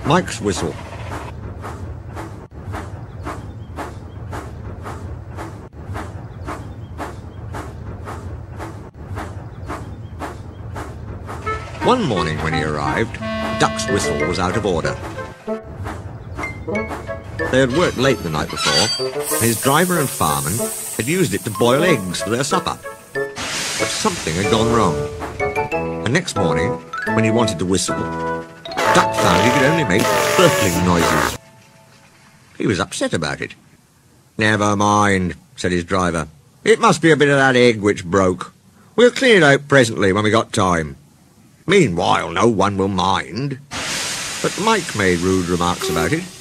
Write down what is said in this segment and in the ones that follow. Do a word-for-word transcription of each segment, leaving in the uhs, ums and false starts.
Mike's whistle. One morning when he arrived, Duck's whistle was out of order. They had worked late the night before, and his driver and fireman had used it to boil eggs for their supper. But something had gone wrong. And next morning, when he wanted to whistle, Duck found he could only make gurgling noises. He was upset about it. "Never mind," said his driver. "It must be a bit of that egg which broke. We'll clean it out presently when we got time. Meanwhile, no one will mind." But Mike made rude remarks about it.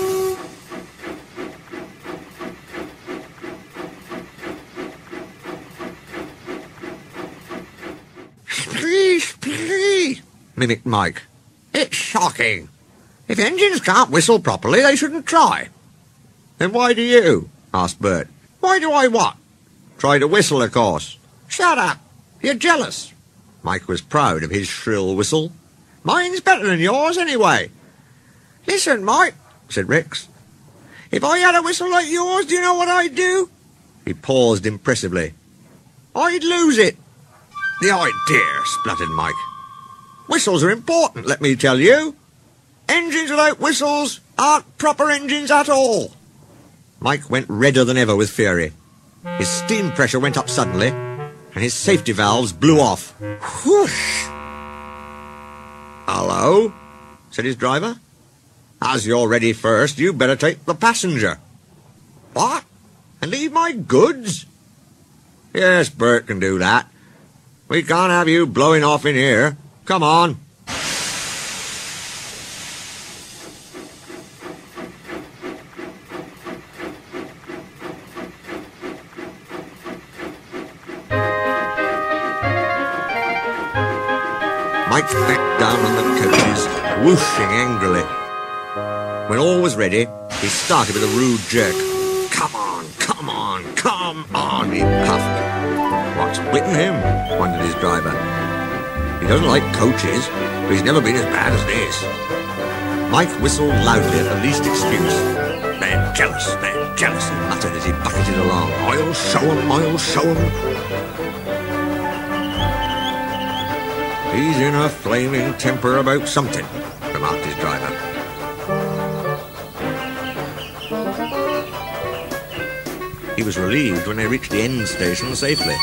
"Please, please," mimicked Mike. "It's shocking. If engines can't whistle properly, they shouldn't try." "Then why do you?" asked Bert. "Why do I what?" "Try to whistle, of course." "Shut up. You're jealous." Mike was proud of his shrill whistle. "Mine's better than yours, anyway." "Listen, Mike," said Rex. "If I had a whistle like yours, do you know what I'd do?" He paused impressively. "I'd lose it." "The idea," spluttered Mike. "Whistles are important, let me tell you. Engines without whistles aren't proper engines at all." Mike went redder than ever with fury. His steam pressure went up suddenly, and his safety valves blew off. Whoosh! "Hello?" said his driver. "As you're ready first, you better take the passenger." "What? And leave my goods?" "Yes, Bert can do that. We can't have you blowing off in here. Come on." Mike backed down on the coaches, whooshing angrily. When all was ready, he started with a rude jerk. "Come on, come on, come on," he puffed. "What's bitten him?" wondered his driver. "He doesn't like coaches, but he's never been as bad as this." Mike whistled loudly at the least excuse. "They're jealous, they're jealous," he muttered as he bucketed along. "I'll show 'em, I'll show 'em." "He's in a flaming temper about something," remarked his driver. He was relieved when they reached the end station safely.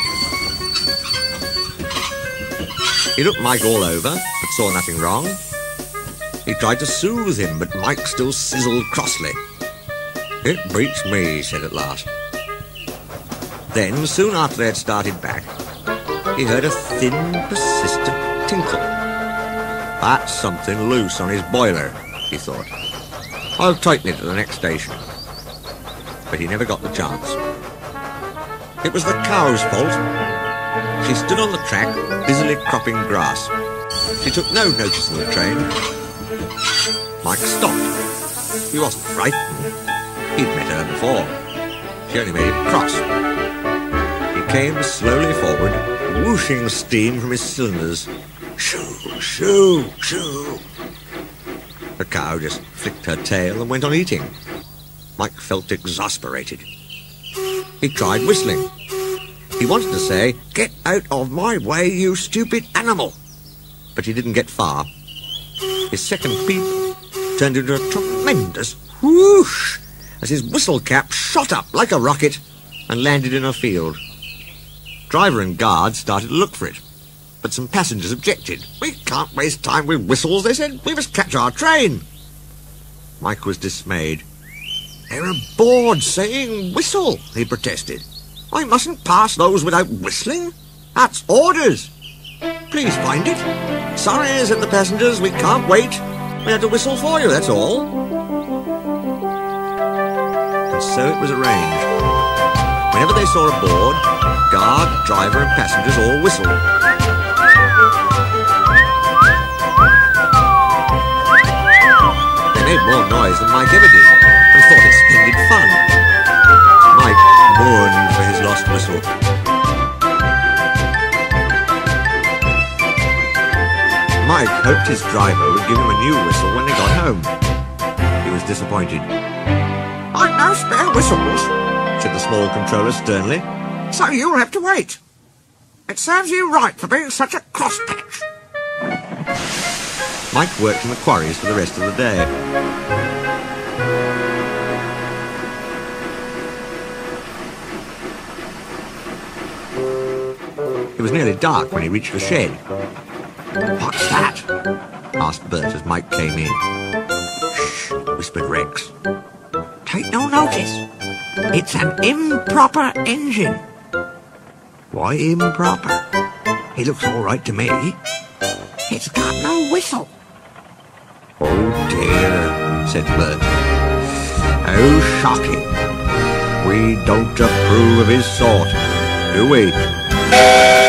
He looked Mike all over, but saw nothing wrong. He tried to soothe him, but Mike still sizzled crossly. "It beats me," he said at last. Then, soon after they had started back, he heard a thin, persistent tinkle. "That's something loose on his boiler," he thought. "I'll tighten it at the next station." But he never got the chance. It was the cow's fault. She stood on the track, busily cropping grass. She took no notice of the train. Mike stopped. He wasn't frightened. He'd met her before. She only made him cross. He came slowly forward, whooshing steam from his cylinders. Shoo, shoo, shoo. The cow just flicked her tail and went on eating. Mike felt exasperated. He tried whistling. He wanted to say, "Get out of my way, you stupid animal!" But he didn't get far. His second beep turned into a tremendous whoosh as his whistle cap shot up like a rocket and landed in a field. Driver and guard started to look for it, but some passengers objected. "We can't waste time with whistles," they said. "We must catch our train." Mike was dismayed. "There are boards saying whistle," he protested. "I mustn't pass those without whistling. That's orders." "Please find it." "Sorry," said the passengers, "we can't wait. We had to whistle for you, that's all." And so it was arranged. Whenever they saw a board, guard, driver and passengers all whistled. They made more noise than Mike ever did, and thought it splendid fun. Mike mourned for his lost whistle. Mike hoped his driver would give him a new whistle when they got home. He was disappointed. "I've no spare whistles," said the small controller sternly. "so you'll have to wait. It serves you right for being such a crosspatch." Mike worked in the quarries for the rest of the day. It was nearly dark when he reached the shed. "What's that?" asked Bert as Mike came in. "Shh," whispered Rex. "Take no notice. It's an improper engine." "Why improper?" "It looks all right to me. It's got no whistle." "Oh dear," said Bert. "How shocking. We don't approve of his sort, do we?"